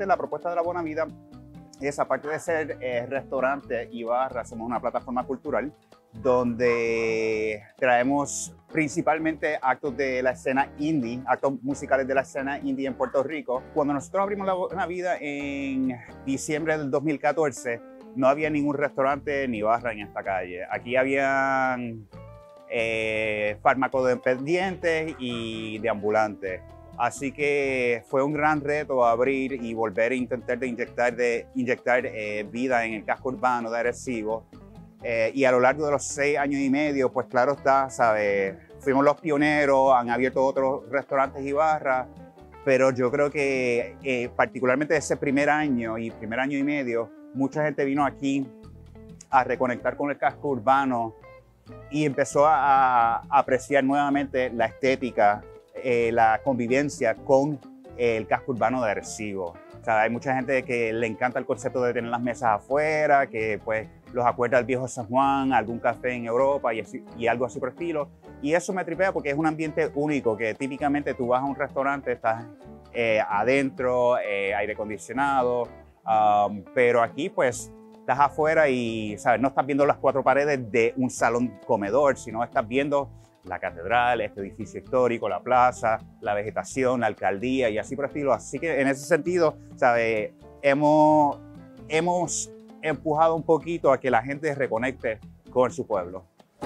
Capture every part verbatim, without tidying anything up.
la propuesta de La Buena Vida es, aparte de ser eh, restaurante y barra, somos una plataforma cultural donde traemos principalmente actos de la escena indie, actos musicales de la escena indie en Puerto Rico. Cuando nosotros abrimos La Buena Vida en diciembre del dos mil catorce, no había ningún restaurante ni barra en esta calle. Aquí habían eh, farmacodependientes y deambulantes. Así que fue un gran reto abrir y volver a intentar de inyectar, de, inyectar eh, vida en el casco urbano de Arecibo. Eh, y a lo largo de los seis años y medio, pues claro está, ¿sabes? Fuimos los pioneros, han abierto otros restaurantes y barras, pero yo creo que eh, particularmente ese primer año y primer año y medio, mucha gente vino aquí a reconectar con el casco urbano y empezó a, a apreciar nuevamente la estética, eh, la convivencia con el casco urbano de Arecibo. O sea, hay mucha gente que le encanta el concepto de tener las mesas afuera, que pues los acuerda al viejo San Juan, algún café en Europa y, así, y algo así por el estilo. Y eso me tripea porque es un ambiente único, que típicamente tú vas a un restaurante, estás eh, adentro, eh, aire acondicionado, um, pero aquí pues estás afuera y, ¿sabes? No estás viendo las cuatro paredes de un salón comedor, sino estás viendo la catedral, este edificio histórico, la plaza, la vegetación, la alcaldía y así por el estilo. Así que en ese sentido, ¿sabe? Hemos, hemos empujado un poquito a que la gente reconecte con su pueblo.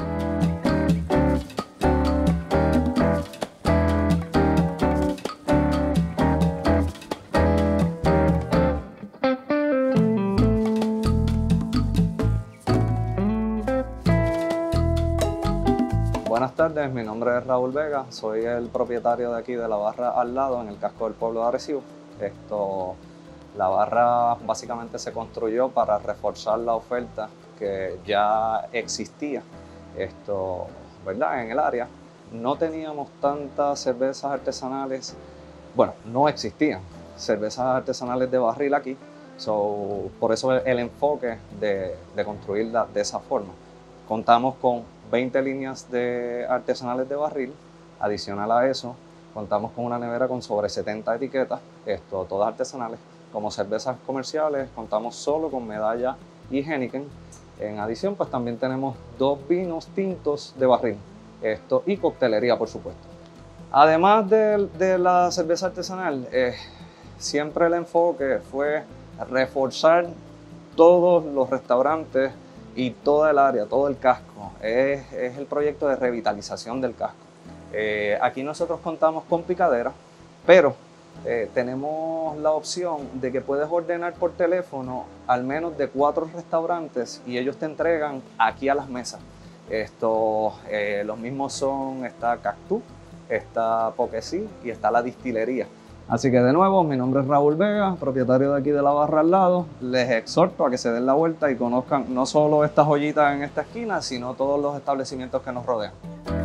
Buenas tardes, mi nombre es Raúl Vega, soy el propietario de aquí de la barra al lado en el casco del pueblo de Arecibo. Esto, la barra básicamente se construyó para reforzar la oferta que ya existía esto, ¿verdad? En el área. No teníamos tantas cervezas artesanales, bueno, no existían cervezas artesanales de barril aquí, so, por eso el, el enfoque de, de construirla de esa forma. Contamos con veinte líneas de artesanales de barril. Adicional a eso, contamos con una nevera con sobre setenta etiquetas, esto, todas artesanales. Como cervezas comerciales, contamos solo con Medalla y Heineken. En adición, pues también tenemos dos vinos tintos de barril, esto, y coctelería, por supuesto. Además de, de la cerveza artesanal, eh, siempre el enfoque fue reforzar todos los restaurantes y toda el área, todo el casco. Es, es el proyecto de revitalización del casco. Eh, aquí nosotros contamos con picadera, pero eh, tenemos la opción de que puedes ordenar por teléfono al menos de cuatro restaurantes y ellos te entregan aquí a las mesas. Esto, eh, los mismos son, está Cactus, está Poquesí y está La Destilería. Así que de nuevo, mi nombre es Raúl Vega, propietario de aquí de la barra al lado. Les exhorto a que se den la vuelta y conozcan no solo estas joyitas en esta esquina, sino todos los establecimientos que nos rodean.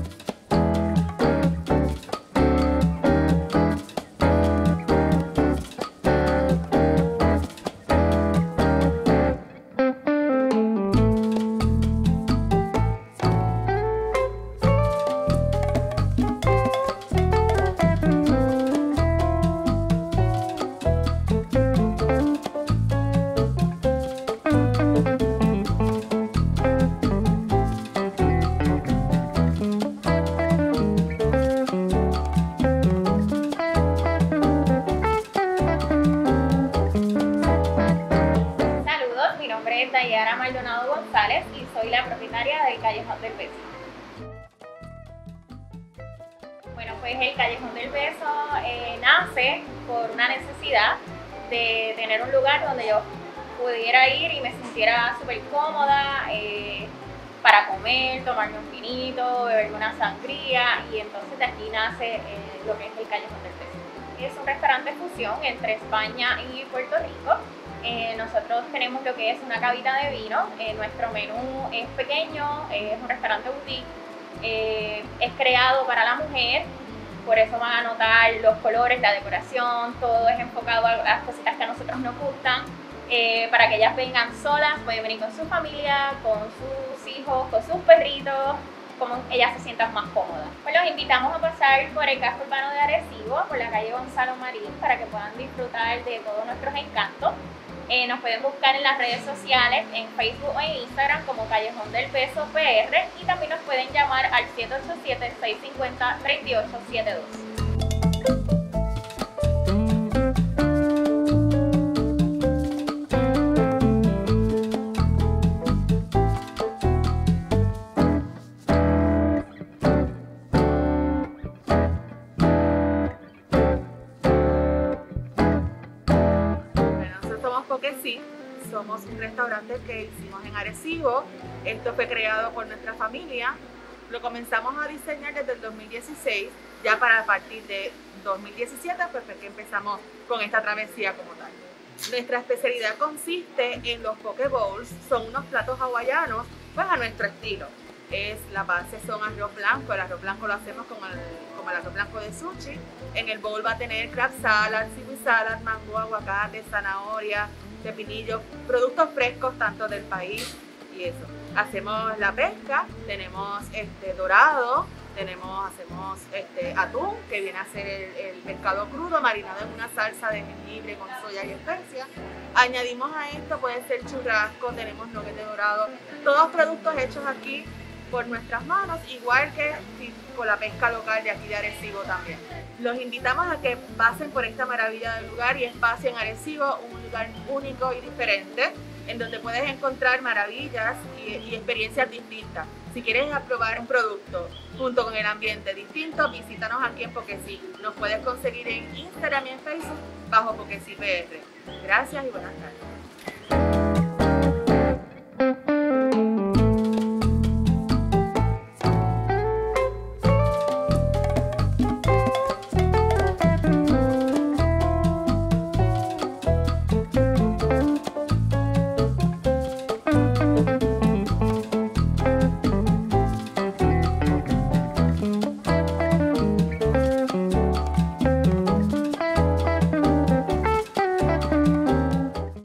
Dayara Maldonado González y soy la propietaria del Callejón del Beso. Bueno, pues el Callejón del Beso eh, nace por una necesidad de tener un lugar donde yo pudiera ir y me sintiera súper cómoda eh, para comer, tomarme un vinito, beberme una sangría, y entonces de aquí nace eh, lo que es el Callejón del Beso. Es un restaurante fusión entre España y Puerto Rico. Eh, nosotros tenemos lo que es una cavita de vino. Eh, nuestro menú es pequeño, eh, es un restaurante boutique, eh, es creado para la mujer, por eso van a notar los colores, la decoración, todo es enfocado a las cositas que a nosotros nos gustan, eh, para que ellas vengan solas, pueden venir con su familia, con sus hijos, con sus perritos, como ellas se sientan más cómodas. Pues los invitamos a pasar por el casco urbano de Arecibo, por la calle Gonzalo Marín, para que puedan disfrutar de todos nuestros encantos. Eh, nos pueden buscar en las redes sociales, en Facebook o en Instagram como Callejón del Beso P R, y también nos pueden llamar al siete ocho siete, seis cinco cero, tres ocho siete dos. Porque sí, somos un restaurante que hicimos en Arecibo. Esto fue creado por nuestra familia. Lo comenzamos a diseñar desde el dos mil dieciséis. Ya para partir de dos mil diecisiete pues fue que empezamos con esta travesía como tal. Nuestra especialidad consiste en los poke bowls. Son unos platos hawaianos pues a nuestro estilo. Es, la base son arroz blanco. El arroz blanco lo hacemos como el, como el arroz blanco de sushi. En el bowl va a tener crab salad, seaweed salad, mango, aguacate, zanahoria, pepinillo, productos frescos tanto del país y eso. Hacemos la pesca, tenemos este dorado, tenemos, hacemos este atún, que viene a ser el, el pescado crudo marinado en una salsa de jengibre con soya y especia. Añadimos a esto, puede ser churrasco, tenemos nuggets de dorado, todos productos hechos aquí por nuestras manos, igual que con la pesca local de aquí de Arecibo también. Los invitamos a que pasen por esta maravilla del lugar y espacio en Arecibo, un lugar único y diferente, en donde puedes encontrar maravillas y, y experiencias distintas. Si quieres probar un producto junto con el ambiente distinto, visítanos aquí en Pokesí. Nos puedes conseguir en Instagram y en Facebook bajo Pokesí P R. Gracias y buenas tardes.